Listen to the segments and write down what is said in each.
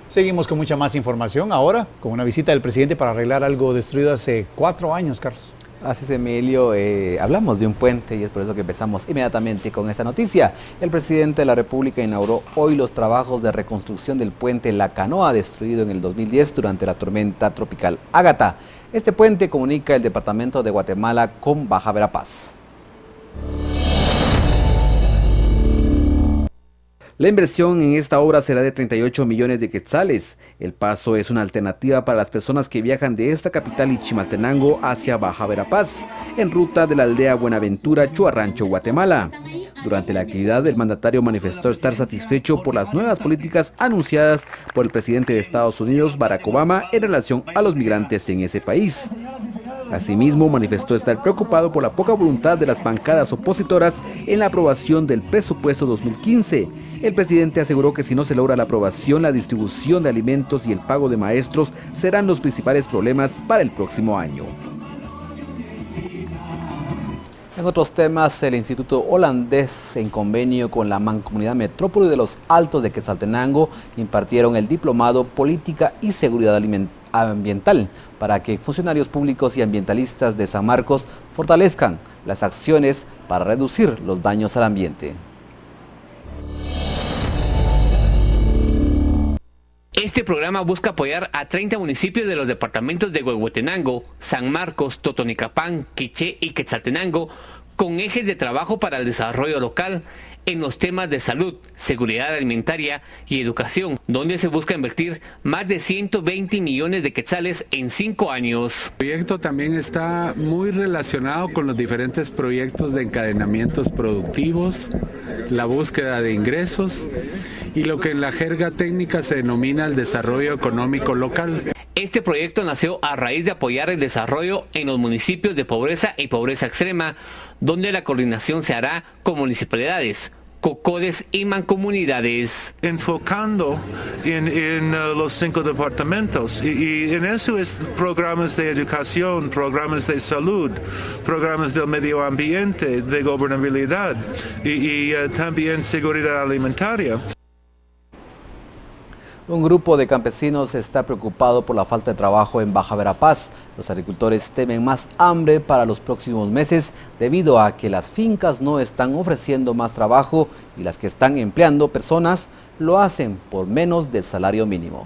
Seguimos con mucha más información ahora, con una visita del presidente para arreglar algo destruido hace 4 años, Carlos. Así es, Emilio, hablamos de un puente y es por eso que empezamos inmediatamente con esta noticia. El presidente de la República inauguró hoy los trabajos de reconstrucción del puente La Canoa, destruido en el 2010 durante la tormenta tropical Ágata. Este puente comunica el departamento de Guatemala con Baja Verapaz. La inversión en esta obra será de 38 millones de quetzales. El paso es una alternativa para las personas que viajan de esta capital y Chimaltenango hacia Baja Verapaz, en ruta de la aldea Buenaventura, Chuarrancho, Guatemala. Durante la actividad, el mandatario manifestó estar satisfecho por las nuevas políticas anunciadas por el presidente de Estados Unidos, Barack Obama, en relación a los migrantes en ese país. Asimismo, manifestó estar preocupado por la poca voluntad de las bancadas opositoras en la aprobación del presupuesto 2015. El presidente aseguró que si no se logra la aprobación, la distribución de alimentos y el pago de maestros serán los principales problemas para el próximo año. En otros temas, el Instituto Holandés, en convenio con la Mancomunidad Metrópoli de los Altos de Quetzaltenango, impartieron el diplomado Política y Seguridad Ambiental para que funcionarios públicos y ambientalistas de San Marcos fortalezcan las acciones para reducir los daños al ambiente. Este programa busca apoyar a 30 municipios de los departamentos de Huehuetenango, San Marcos, Totonicapán, Quiché y Quetzaltenango con ejes de trabajo para el desarrollo local en los temas de salud, seguridad alimentaria y educación, donde se busca invertir más de 120 millones de quetzales en 5 años. El proyecto también está muy relacionado con los diferentes proyectos de encadenamientos productivos, la búsqueda de ingresos y lo que en la jerga técnica se denomina el desarrollo económico local. Este proyecto nació a raíz de apoyar el desarrollo en los municipios de pobreza y pobreza extrema, donde la coordinación se hará con municipalidades, COCODES y mancomunidades. Enfocando en los 5 departamentos y en eso es programas de educación, programas de salud, programas del medio ambiente, de gobernabilidad y también seguridad alimentaria. Un grupo de campesinos está preocupado por la falta de trabajo en Baja Verapaz. Los agricultores temen más hambre para los próximos meses debido a que las fincas no están ofreciendo más trabajo y las que están empleando personas lo hacen por menos del salario mínimo.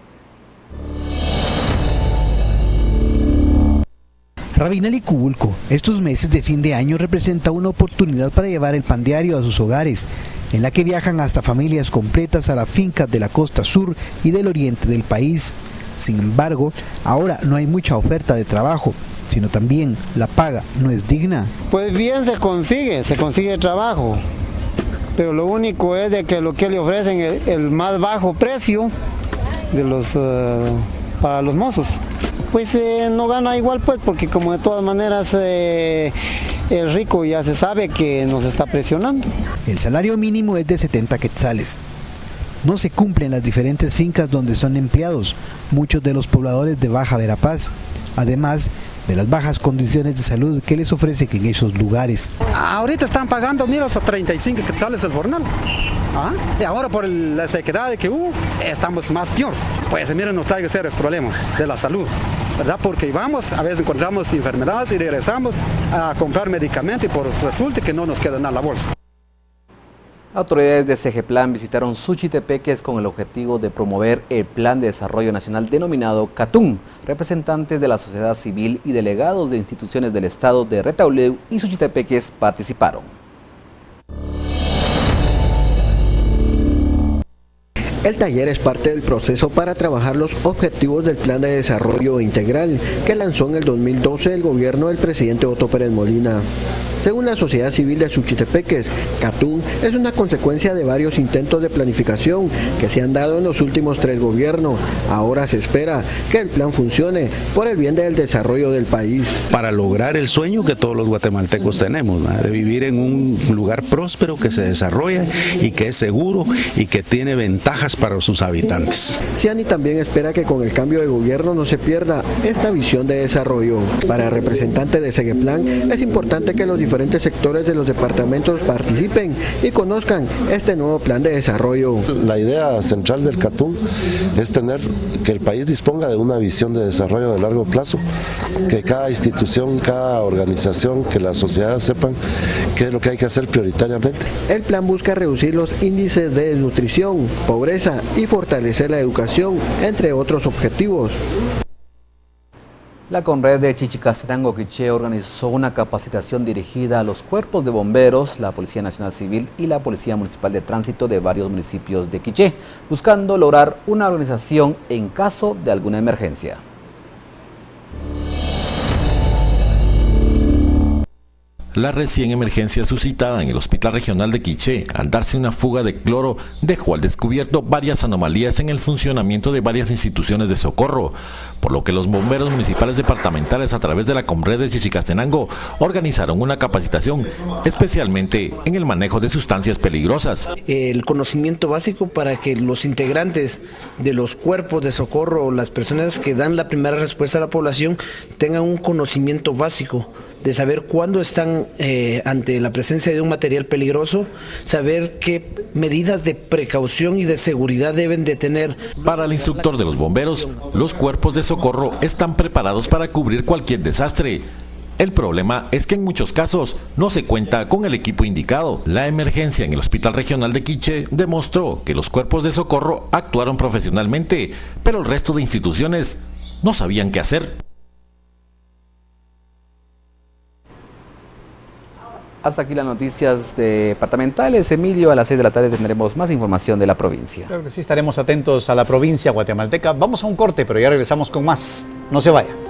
Rabinal Cubulco, estos meses de fin de año representa una oportunidad para llevar el pan diario a sus hogares, en la que viajan hasta familias completas a las fincas de la costa sur y del oriente del país. Sin embargo, ahora no hay mucha oferta de trabajo, sino también la paga no es digna. Pues bien se consigue trabajo, pero lo único es de que lo que le ofrecen es el más bajo precio de para los mozos. Pues no gana igual, pues, porque como de todas maneras el rico ya se sabe que nos está presionando. El salario mínimo es de 70 quetzales. No se cumplen las diferentes fincas donde son empleados muchos de los pobladores de Baja Verapaz, además de las bajas condiciones de salud que les ofrecen en esos lugares. Ahorita están pagando, mira, hasta 35 quetzales el jornal. Y ahora por la sequedad que hubo, estamos más peor. Pues miren, nos trae serios problemas de la salud, ¿verdad? Porque vamos, a veces encontramos enfermedades y regresamos a comprar medicamentos y resulta que no nos queda nada en la bolsa. Autoridades de Segeplan visitaron Suchitepeques con el objetivo de promover el Plan de Desarrollo Nacional denominado CATUN. Representantes de la sociedad civil y delegados de instituciones del Estado de Retauleu y Suchitepeques participaron. El taller es parte del proceso para trabajar los objetivos del Plan de Desarrollo Integral que lanzó en el 2012 el gobierno del presidente Otto Pérez Molina. Según la sociedad civil de Suchitepeques, CATUN es una consecuencia de varios intentos de planificación que se han dado en los últimos 3 gobiernos. Ahora se espera que el plan funcione por el bien del desarrollo del país. Para lograr el sueño que todos los guatemaltecos tenemos, ¿no?, de vivir en un lugar próspero que se desarrolla y que es seguro y que tiene ventajas para sus habitantes. Ciani también espera que con el cambio de gobierno no se pierda esta visión de desarrollo. Para el representante de Segeplan es importante que los diferentes diferentes sectores de los departamentos participen y conozcan este nuevo plan de desarrollo. La idea central del CATUM es tener que el país disponga de una visión de desarrollo de largo plazo, que cada institución, cada organización, que la sociedad sepan qué es lo que hay que hacer prioritariamente. El plan busca reducir los índices de desnutrición, pobreza y fortalecer la educación, entre otros objetivos. La Conred de Chichicastenango, Quiché, organizó una capacitación dirigida a los cuerpos de bomberos, la Policía Nacional Civil y la Policía Municipal de Tránsito de varios municipios de Quiché, buscando lograr una organización en caso de alguna emergencia. La recién emergencia suscitada en el Hospital Regional de Quiché, al darse una fuga de cloro, dejó al descubierto varias anomalías en el funcionamiento de varias instituciones de socorro, por lo que los bomberos municipales departamentales, a través de la Conred de Chichicastenango, organizaron una capacitación especialmente en el manejo de sustancias peligrosas. El conocimiento básico para que los integrantes de los cuerpos de socorro, las personas que dan la primera respuesta a la población, tengan un conocimiento básico de saber cuándo están ante la presencia de un material peligroso, saber qué medidas de precaución y de seguridad deben de tener. Para el instructor de los bomberos, los cuerpos de socorro están preparados para cubrir cualquier desastre. El problema es que en muchos casos no se cuenta con el equipo indicado. La emergencia en el Hospital Regional de Quiché demostró que los cuerpos de socorro actuaron profesionalmente, pero el resto de instituciones no sabían qué hacer. Hasta aquí las noticias departamentales. Emilio, a las 6 de la tarde tendremos más información de la provincia. Claro que sí, estaremos atentos a la provincia guatemalteca. Vamos a un corte, pero ya regresamos con más. No se vaya.